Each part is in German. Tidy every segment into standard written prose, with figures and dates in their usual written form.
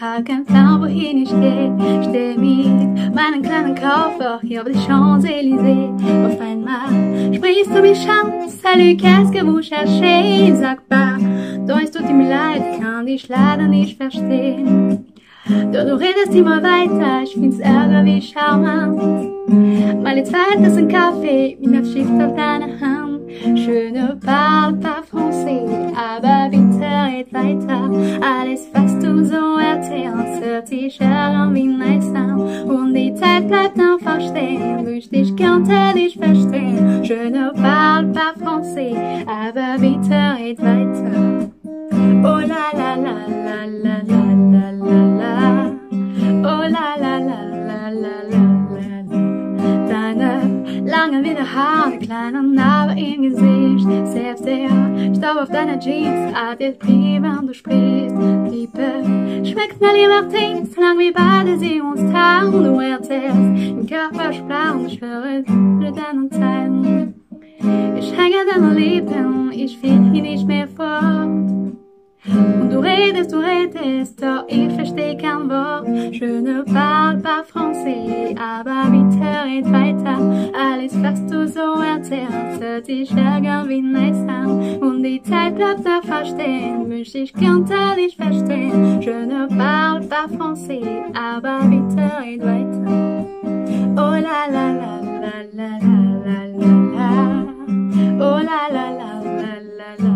hab keinen Plan, wohin ich geh. Steh mit meinen kleinen Koffer hier auf die Champs-Élysées. Auf einmal sprichst du mich an. Salut, qu'est-ce que vous cherchez? Sag pas, doch es tut mir leid, kann dich leider nicht verstehen. Doch du redest immer weiter, ich find's ärger wie charmant. Meine Zeit ist ein Kaffee, mit einem Stift auf deiner Hand. Je ne parle pas français, aber bitte red weiter. Alles, was du so erzählst, hört sich ärger wie nice an. Und die Zeit bleibt einfach stehen, wünscht ich könnte dich verstehen. Je ne parle pas français, aber bitte red weiter. Oh la la la la la la la la la. Oh la la la la la la la. Deine langen wilde Haare, kleiner Narbe im Gesicht. Selbst der Staub auf deiner Jeans atmet Prie, wenn du sprichst. Liebe schmeckt mir lieber Tee, solange wir beide sie uns teilen. Du erzählst im Körpersprache, ich höre für deinen Zeilen. Ich hänge an deiner Lippen, ich will hier nicht mehr fort. Und du redest, doch ich versteh kein Wort. Je ne parle pas français, aber bitte red weiter. Alles, was du so erzählst, hört sich ärger wie nice an. Und die Zeit bleibt einfach stehen, wünsch ich könnte dich verstehen. Je ne parle pas français, aber bitte red weiter. Oh la la la la la la la la. Oh la la la la la la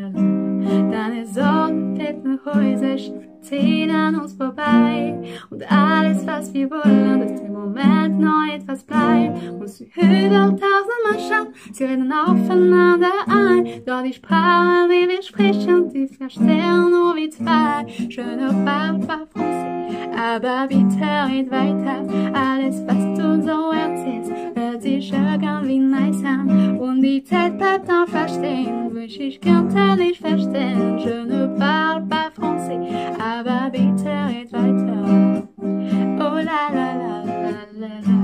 la. Deine Sorgen, Ketten, Häuser ziehen an uns vorbei. Und alles, was wir wollen, dass im Moment noch etwas bleibt. Muss sie über 1000 Mal schauen, sie reden aufeinander ein. Doch die Sprache, die wir sprechen, die verstehen nur wie zwei. Je ne parle pas français, aber bitte red weiter. Alles, was du so erzählst, hört sich ärger wie nice an. Und die Zeit bleibt einfach stehen, wünsch ich könnte dich verstehen. Je ne parle pas français, aber bitte red weiter. Oh la la la la la la.